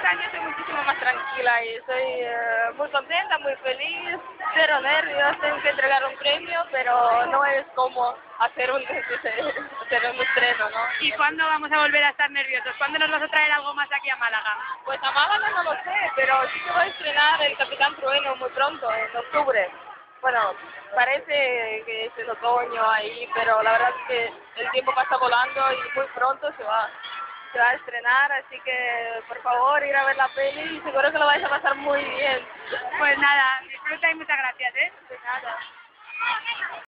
año estoy muchísimo más tranquila y estoy muy contenta, muy feliz, cero nervios, tengo que entregar un premio, pero no es como hacer un estreno, ¿no? ¿Y cuándo vamos a volver a estar nerviosos? ¿Cuándo nos vas a traer algo más aquí a Málaga? Pues a Málaga no lo sé, pero sí que voy a estrenar El Capitán Trueno muy pronto, en octubre. Bueno, parece que es el otoño ahí, pero la verdad es que el tiempo pasa volando y muy pronto se va a estrenar, así que por favor ir a ver la peli y seguro que lo vais a pasar muy bien. Pues nada, disfruta y muchas gracias, ¿eh? De nada.